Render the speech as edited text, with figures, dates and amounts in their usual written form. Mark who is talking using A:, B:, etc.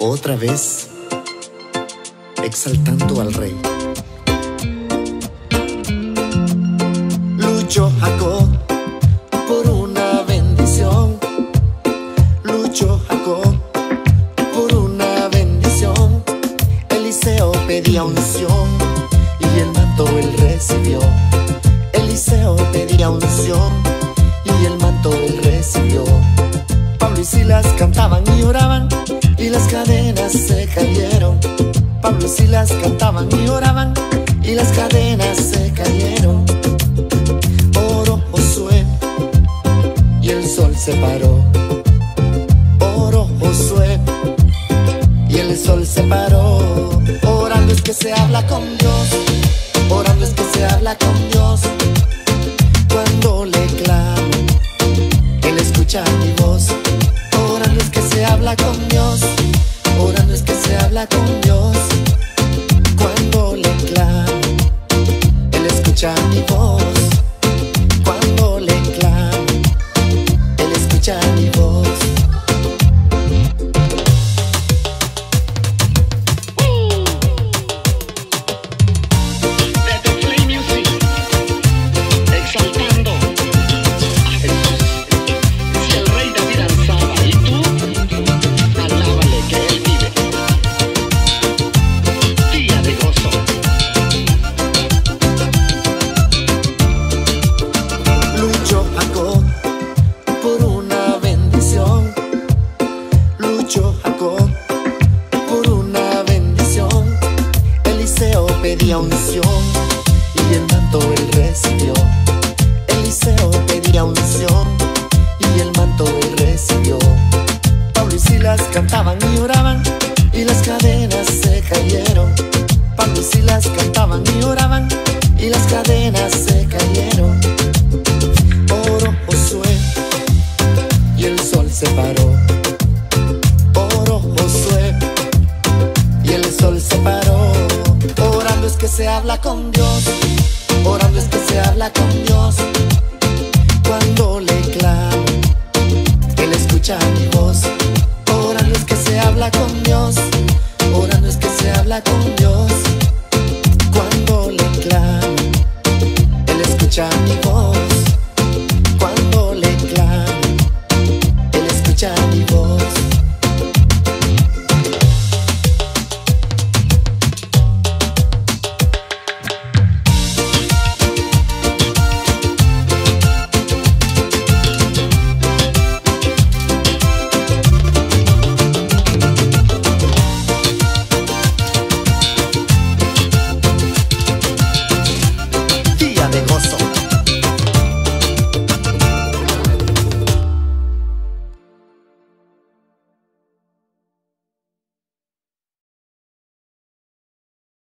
A: otra vez exaltando al Rey. Luchó Jacob por una bendición. Luchó Jacob por una bendición. Eliseo pedía unción y el manto él recibió. Eliseo pedía unción y el manto él recibió. Pablo y Silas cantaban y oraban y las cadenas se cayeron. Pablo y Silas cantaban y oraban y las cadenas se cayeron. Oró Josué y el sol se paró. Oró Josué y el sol se paró. Orando es que se habla con Dios. Orando es que se habla con Dios. Cuando le clamo, Él escucha mi voz. Orando es que se habla con Dios. Orando es que se habla con Dios. Cuando le clamo, Él escucha mi voz. Cuando le clamo, Él escucha mi voz. Luchó Jacob por una bendición. Eliseo pedía unción y el manto él recibió. Eliseo pedía unción y el manto él recibió. Pablo y Silas cantaban y oraban y las cadenas se cayeron. Pablo y Silas cantaban y oraban y las cadenas se cayeron. Oró Josué y el sol se paró. Josué y el sol se paró. Orando es que se habla con Dios. Orando es que se habla con Dios. Cuando le clamo, Él escucha mi voz. Orando es que se habla con Dios. Orando es que se habla con Dios. Cuando le clamo, Él escucha mi voz. Cuando le clamo, Él escucha mi voz.